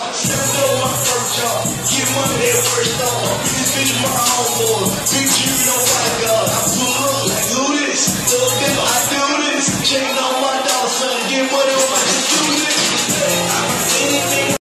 Still know my first job, get money that first off.